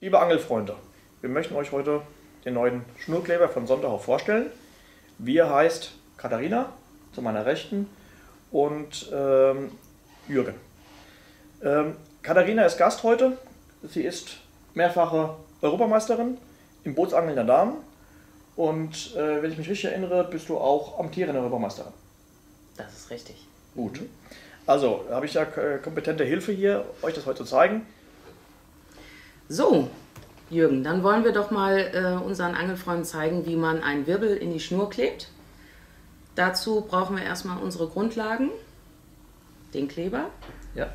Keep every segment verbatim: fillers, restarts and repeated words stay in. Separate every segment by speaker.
Speaker 1: Liebe Angelfreunde, wir möchten euch heute den neuen Schnurkleber von Sonderhoff vorstellen. Wir heißt Katharina, zu meiner Rechten, und ähm, Jürgen. Ähm, Katharina ist Gast heute. Sie ist mehrfache Europameisterin im Bootsangeln der Damen. Und äh, wenn ich mich richtig erinnere, bist du auch amtierende Europameisterin.
Speaker 2: Das ist richtig.
Speaker 1: Gut. Also, habe ich ja kompetente Hilfe hier, euch das heute zu zeigen.
Speaker 2: So, Jürgen, dann wollen wir doch mal äh, unseren Angelfreunden zeigen, wie man einen Wirbel in die Schnur klebt. Dazu brauchen wir erstmal unsere Grundlagen, den Kleber.
Speaker 1: Ja.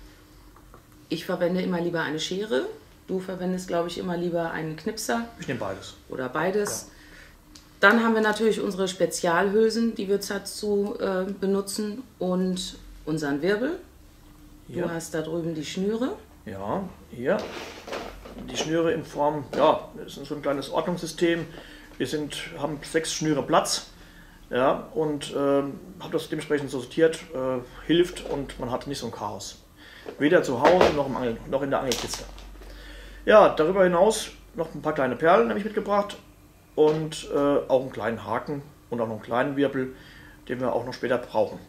Speaker 2: Ich verwende immer lieber eine Schere. Du verwendest, glaube ich, immer lieber einen Knipser.
Speaker 1: Ich nehme beides.
Speaker 2: Oder beides.
Speaker 1: Ja.
Speaker 2: Dann haben wir natürlich unsere Spezialhülsen, die wir dazu äh, benutzen, und unseren Wirbel.
Speaker 1: Hier.
Speaker 2: Du hast da drüben die Schnüre.
Speaker 1: Ja, hier. Die Schnüre in Form, ja, das ist so ein kleines Ordnungssystem. Wir sind, haben sechs Schnüre Platz. Ja, und äh, habe das dementsprechend sortiert, äh, hilft, und man hat nicht so ein Chaos. Weder zu Hause noch, im Angel, noch in der Angelkiste. Ja, darüber hinaus noch ein paar kleine Perlen habe ich mitgebracht und äh, auch einen kleinen Haken und auch noch einen kleinen Wirbel, den wir auch noch später brauchen.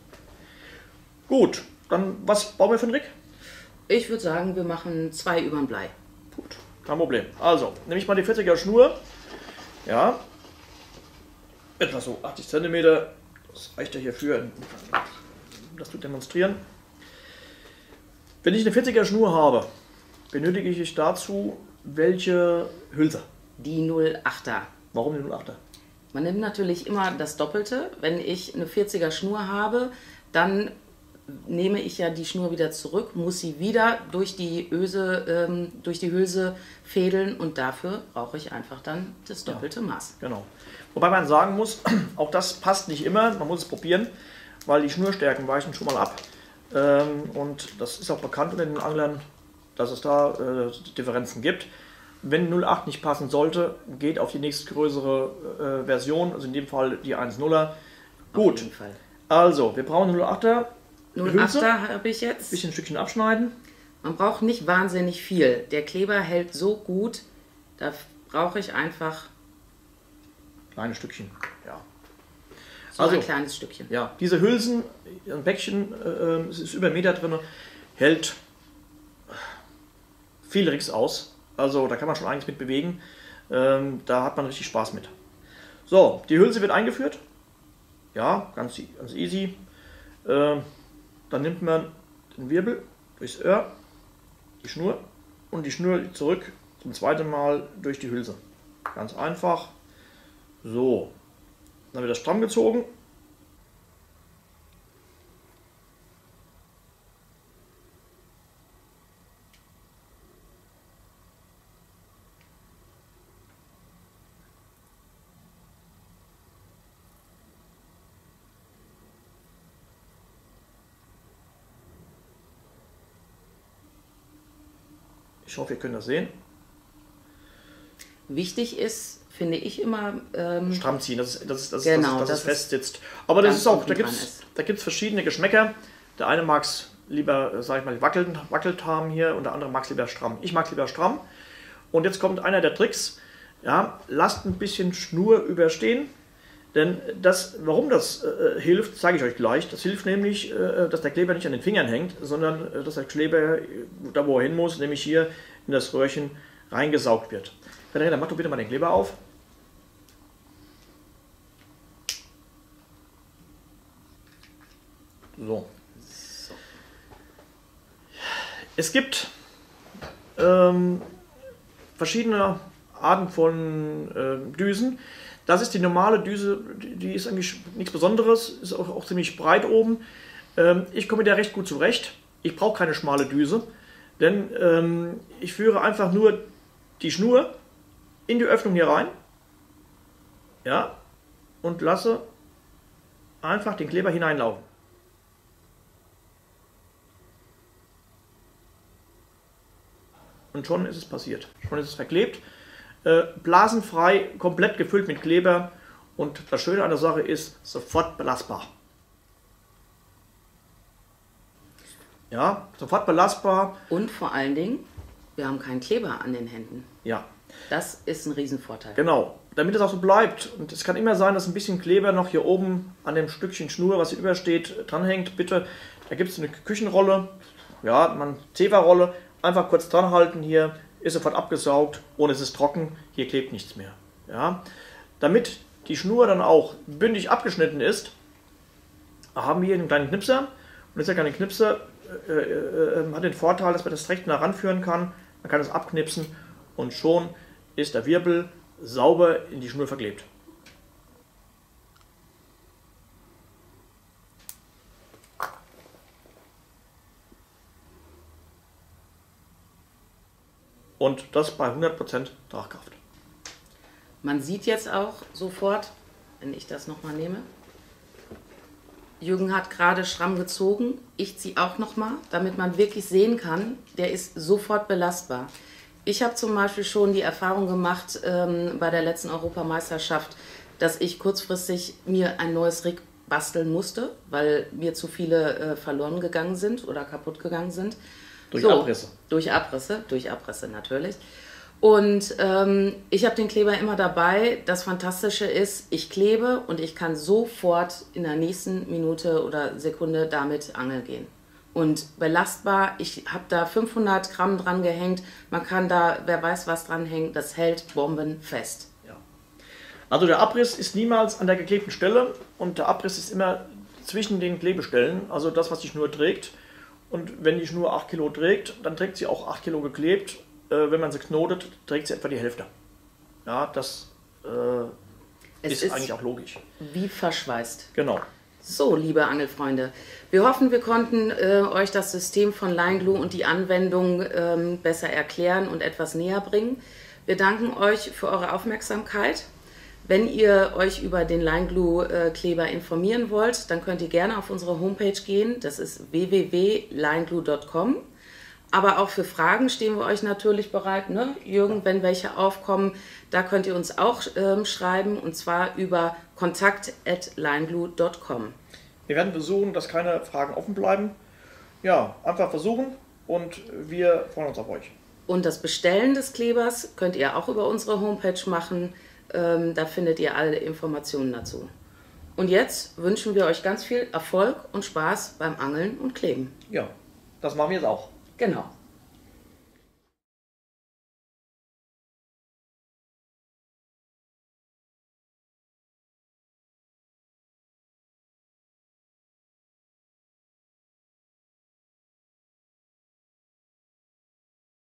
Speaker 1: Gut, dann was bauen wir für einen Rig?
Speaker 2: Ich würde sagen, wir machen zwei übern Blei.
Speaker 1: Gut, kein Problem. Also, nehme ich mal die vierziger Schnur. Ja, etwa so achtzig Zentimeter. Das reicht ja hierfür, um das zu demonstrieren. Wenn ich eine vierziger Schnur habe, benötige ich dazu welche Hülse?
Speaker 2: Die null achter.
Speaker 1: Warum die null achter?
Speaker 2: Man nimmt natürlich immer das Doppelte. Wenn ich eine vierziger Schnur habe, dann nehme ich ja die Schnur wieder zurück, muss sie wieder durch die Öse, ähm, durch die Hülse fädeln, und dafür brauche ich einfach dann das doppelte
Speaker 1: Ja,
Speaker 2: Maß.
Speaker 1: Genau. Wobei man sagen muss, auch das passt nicht immer, man muss es probieren, weil die Schnurstärken weichen schon mal ab. Ähm, und das ist auch bekannt unter den Anglern, dass es da äh, Differenzen gibt. Wenn null Acht nicht passen sollte, geht auf die nächstgrößere äh, Version, also in dem Fall die eins nuller. Gut,
Speaker 2: Auf jeden Fall.
Speaker 1: Also wir brauchen null achter.
Speaker 2: null achter habe ich jetzt.
Speaker 1: Ein bisschen ein Stückchen abschneiden.
Speaker 2: Man braucht nicht wahnsinnig viel. Der Kleber hält so gut, da brauche ich einfach
Speaker 1: Kleine Stückchen, ja.
Speaker 2: so
Speaker 1: Also,
Speaker 2: ein kleines Stückchen.
Speaker 1: Ja, diese Hülsen, ein Päckchen, äh, es ist über einen Meter drin, hält viel Rigs aus. Also da kann man schon einiges mit bewegen. Ähm, da hat man richtig Spaß mit. So, die Hülse wird eingeführt. Ja, ganz, ganz easy. Ähm, dann nimmt man den Wirbel durchs Öhr, die Schnur, und die Schnur zurück zum zweiten Mal durch die Hülse. Ganz einfach. So, dann wird das stramm gezogen. Ich hoffe, ihr könnt das sehen.
Speaker 2: Wichtig ist, finde ich immer, ähm,
Speaker 1: stramm ziehen, dass es, dass es, dass
Speaker 2: genau,
Speaker 1: dass es, dass
Speaker 2: das
Speaker 1: es fest sitzt. Aber das ist auch, da gibt es
Speaker 2: ist.
Speaker 1: da gibt's verschiedene Geschmäcker. Der eine mag es lieber, sag ich mal, wackelt, wackelt haben hier, und der andere mag es lieber stramm. Ich mag es lieber stramm. Und jetzt kommt einer der Tricks. Ja, lasst ein bisschen Schnur überstehen. Denn das, warum das äh, hilft, sage ich euch gleich. Das hilft nämlich, äh, dass der Kleber nicht an den Fingern hängt, sondern äh, dass der Kleber, äh, da wo er hin muss, nämlich hier in das Röhrchen reingesaugt wird. Katharina, mach du bitte mal den Kleber auf. So.
Speaker 2: So.
Speaker 1: Es gibt ähm, verschiedene Arten von äh, Düsen. Das ist die normale Düse, die, die ist eigentlich nichts Besonderes, ist auch, auch ziemlich breit oben. Ähm, ich komme mit der recht gut zurecht. Ich brauche keine schmale Düse, denn ähm, ich führe einfach nur die Schnur in die Öffnung hier rein, ja, und lasse einfach den Kleber hineinlaufen. Und schon ist es passiert. Schon ist es verklebt. Äh, blasenfrei, komplett gefüllt mit Kleber, und das Schöne an der Sache ist, sofort belastbar. Ja, sofort belastbar.
Speaker 2: Und vor allen Dingen, wir haben keinen Kleber an den Händen.
Speaker 1: Ja.
Speaker 2: Das ist ein Riesenvorteil.
Speaker 1: Genau, damit es auch so bleibt. Und es kann immer sein, dass ein bisschen Kleber noch hier oben an dem Stückchen Schnur, was hier übersteht, dranhängt. Bitte, da gibt es eine Küchenrolle, ja, man Zewa-Rolle, einfach kurz dran halten hier, ist sofort abgesaugt und es ist trocken, hier klebt nichts mehr. Ja. Damit die Schnur dann auch bündig abgeschnitten ist, haben wir hier einen kleinen Knipser. Und dieser kleine Knipser äh, äh, hat den Vorteil, dass man das direkt nah ranführen kann. Man kann es abknipsen und schon ist der Wirbel sauber in die Schnur verklebt. Und das bei hundert Prozent Tragkraft.
Speaker 2: Man sieht jetzt auch sofort, wenn ich das nochmal nehme, Jürgen hat gerade stramm gezogen, ich ziehe auch nochmal, damit man wirklich sehen kann, der ist sofort belastbar. Ich habe zum Beispiel schon die Erfahrung gemacht ähm, bei der letzten Europameisterschaft, dass ich kurzfristig mir ein neues Rig basteln musste, weil mir zu viele äh, verloren gegangen sind oder kaputt gegangen sind.
Speaker 1: Durch
Speaker 2: so,
Speaker 1: Abrisse.
Speaker 2: Durch Abrisse, durch Abrisse natürlich. Und ähm, ich habe den Kleber immer dabei. Das Fantastische ist, ich klebe und ich kann sofort in der nächsten Minute oder Sekunde damit angeln gehen. Und belastbar, ich habe da fünfhundert Gramm dran gehängt. Man kann da, wer weiß was dran hängen, das hält bombenfest.
Speaker 1: Ja. Also der Abriss ist niemals an der geklebten Stelle und der Abriss ist immer zwischen den Klebestellen, also das, was die Schnur trägt. Und wenn die Schnur acht Kilo trägt, dann trägt sie auch acht Kilo geklebt. Äh, wenn man sie knotet, trägt sie etwa die Hälfte. Ja, das äh, ist, ist eigentlich auch logisch.
Speaker 2: Wie verschweißt.
Speaker 1: Genau.
Speaker 2: So, liebe Angelfreunde, wir hoffen, wir konnten äh, euch das System von Line Glue und die Anwendung ähm, besser erklären und etwas näher bringen. Wir danken euch für eure Aufmerksamkeit. Wenn ihr euch über den Line Glue äh, Kleber informieren wollt, dann könnt ihr gerne auf unsere Homepage gehen. Das ist w w w punkt line glue punkt com. Aber auch für Fragen stehen wir euch natürlich bereit, ne? Jürgen, wenn welche aufkommen, da könnt ihr uns auch ähm, schreiben, und zwar über kontakt at line glue punkt com.
Speaker 1: Wir werden versuchen, dass keine Fragen offen bleiben. Ja, einfach versuchen und wir freuen uns auf euch.
Speaker 2: Und das Bestellen des Klebers könnt ihr auch über unsere Homepage machen. Ähm, da findet ihr alle Informationen dazu. Und jetzt wünschen wir euch ganz viel Erfolg und Spaß beim Angeln und Kleben.
Speaker 1: Ja, das machen wir jetzt auch.
Speaker 2: Genau.